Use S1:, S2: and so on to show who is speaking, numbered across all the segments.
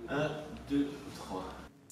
S1: Un, deux, trois.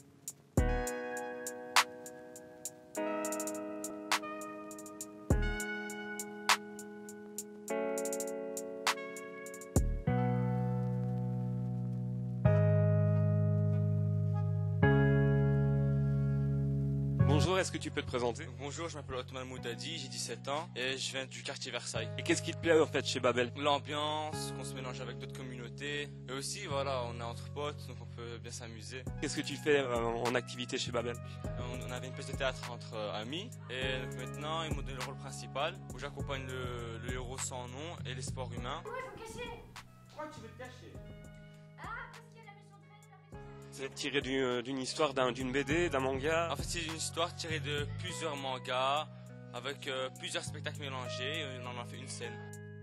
S2: Bonjour, est-ce que tu peux te présenter?
S3: Bonjour, je m'appelle Othman Moudadi, j'ai 17 ans et je viens du quartier Versailles.
S2: Et qu'est-ce qui te plaît en fait chez Babel?
S3: L'ambiance, qu'on se mélange avec d'autres communautés et aussi voilà, on est entre potes donc on peut bien s'amuser.
S2: Qu'est-ce que tu fais en activité chez Babel?
S3: On avait une pièce de théâtre entre amis et donc maintenant ils m'ont donné le rôle principal où j'accompagne le héros sans nom et les sports humains.
S4: Pourquoi il faut me cacher?
S1: Pourquoi tu veux te cacher?
S4: Ah, parce qu'il y a la méchante reine et la méchante...
S2: C'est tiré d'une histoire, d'une BD, d'un manga?
S3: En fait c'est une histoire tirée de plusieurs mangas avec plusieurs spectacles mélangés et on en a fait une scène.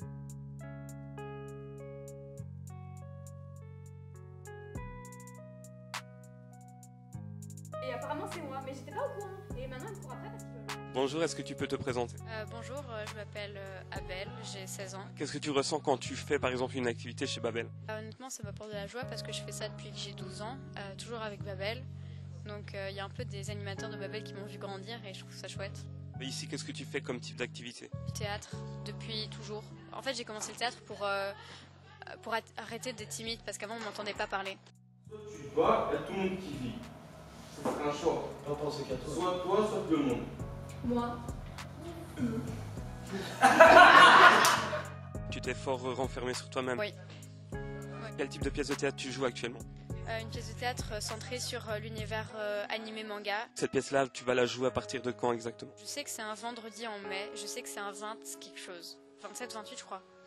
S4: Et apparemment c'est moi, mais j'étais pas au courant. Et maintenant ils me courent après parce qu'ils veulent.
S2: Bonjour, est-ce que tu peux te présenter?
S5: Bonjour, je m'appelle Abel, j'ai 16 ans.
S2: Qu'est-ce que tu ressens quand tu fais par exemple une activité chez Babel?
S5: Honnêtement, ça m'apporte de la joie parce que je fais ça depuis que j'ai 12 ans, toujours avec Babel. Donc il y a un peu des animateurs de Babel qui m'ont vu grandir et je trouve ça chouette.
S2: Et ici, qu'est-ce que tu fais comme type d'activité?
S5: Du théâtre, depuis toujours. En fait, j'ai commencé le théâtre pour arrêter d'être timide parce qu'avant on m'entendait pas parler.
S1: Soit tu te bats, il y a tout le monde qui vit. Ça serait un choix.
S6: Pas penser qu'à toi.
S1: Soit toi, soit tout le monde.
S4: Moi.
S2: Tu t'es fort renfermé sur toi-même?
S5: Oui.
S2: Quel type de pièce de théâtre tu joues actuellement?
S5: Une pièce de théâtre centrée sur l'univers animé manga.
S2: Cette pièce-là, tu vas la jouer à partir de quand exactement?
S5: Je sais que c'est un vendredi en mai, je sais que c'est un 20 quelque chose. 27-28 je crois.